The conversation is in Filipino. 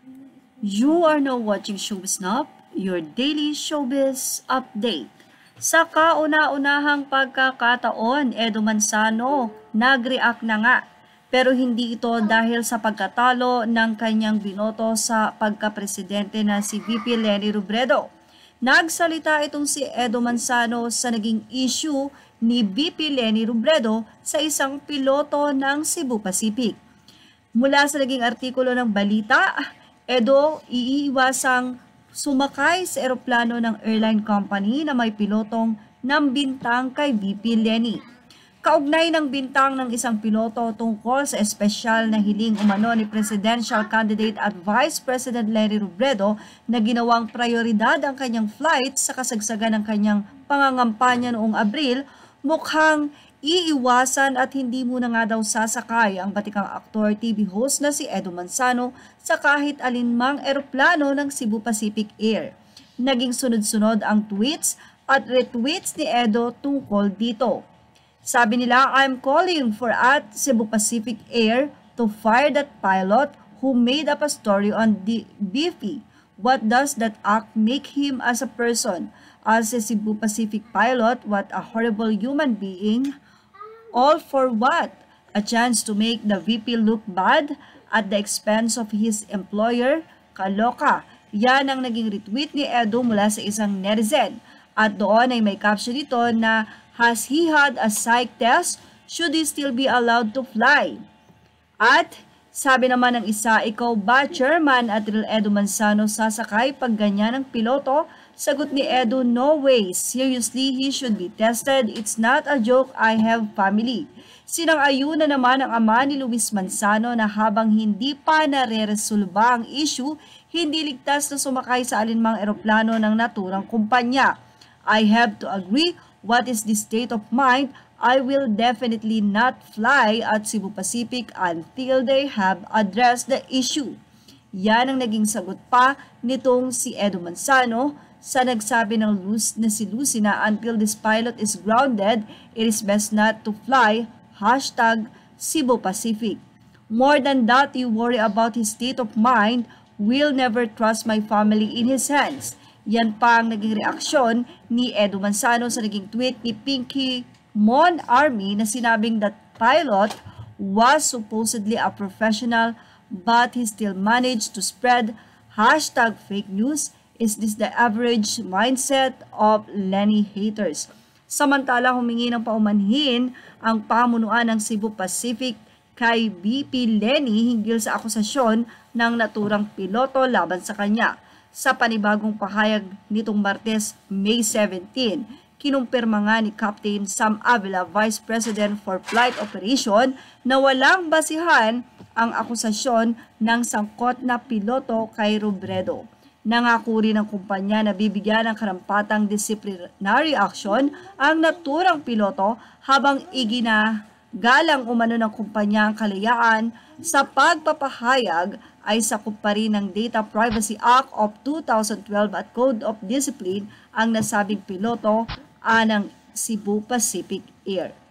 You are now watching Showbiz Snap, your daily showbiz update. Sa kauna-unahang pagkakataon, Edo Manzano, nag-react na nga. Pero hindi ito dahil sa pagkatalo ng kanyang binoto sa pagkapresidente na si VP Leni Robredo. Nagsalita itong si Edo Manzano sa naging issue ni VP Leni Robredo sa isang piloto ng Cebu Pacific. Mula sa naging artikulo ng balita, Edo, iiwasang sumakay sa eroplano ng airline company na may pilotong nambintang kay VP Leni. Kaugnay ng bintang ng isang piloto tungkol sa espesyal na hiling umano ni Presidential Candidate at Vice President Leni Robredo na ginawang prioridad ang kanyang flight sa kasagsagan ng kanyang pangangampanya noong Abril, mukhang iiwasan at hindi muna nga daw sasakay ang batikang aktor TV host na si Edo Manzano sa kahit alinmang eroplano ng Cebu Pacific Air. Naging sunod-sunod ang tweets at retweets ni Edo tungkol dito. Sabi nila, I'm calling for at Cebu Pacific Air to fire that pilot who made up a story on the Beefy. What does that act make him as a person? As a Cebu Pacific pilot, what a horrible human being. All for what? A chance to make the VP look bad at the expense of his employer? Kaloka. Yan ang naging retweet ni Edo mula sa isang netizen. At doon ay may caption ito na, has he had a psych test? Should he still be allowed to fly? At sabi naman ng isa, ikaw ba chairman at Edo Manzano sasakay pag ganyan ang piloto? Sagot ni Edo, no way. Seriously, he should be tested. It's not a joke, I have family. Sinang-ayon na naman ang ama ni Luis Manzano na habang hindi pa nare-resolba ang issue, hindi ligtas na sumakay sa alinmang eroplano ng naturang kumpanya. I have to agree, what is the state of mind? I will definitely not fly at Cebu Pacific until they have addressed the issue. Yan ang naging sagot pa nitong si Edo Manzano sa nagsabi ng si Lucy na until this pilot is grounded, it is best not to fly, #Cebu Pacific. More than that, you worry about his state of mind, will never trust my family in his hands. Yan pa ang naging reaksyon ni Edo Manzano sa naging tweet ni Pinky Mon Army na sinabing that pilot was supposedly a professional but he still managed to spread #fake news. Is this the average mindset of Leni haters? Samantala, humingi ng paumanhin ang pamunuan ng Cebu Pacific kay VP Leni hinggil sa akusasyon ng naturang piloto laban sa kanya. Sa panibagong pahayag nitong Martes, May 17, kinumpirma nga ni Captain Sam Avila, Vice President for Flight Operation, na walang basihan ang akusasyon ng sangkot na piloto kay Robredo. Nangako rin ng kumpanya na bibigyan ng karampatang disciplinary action ang naturang piloto habang iginagalang umano ng kumpanya ang kalayaan sa pagpapahayag ay sakop pa rin ng Data Privacy Act of 2012 at Code of Discipline ang nasabing piloto ng Cebu Pacific Air.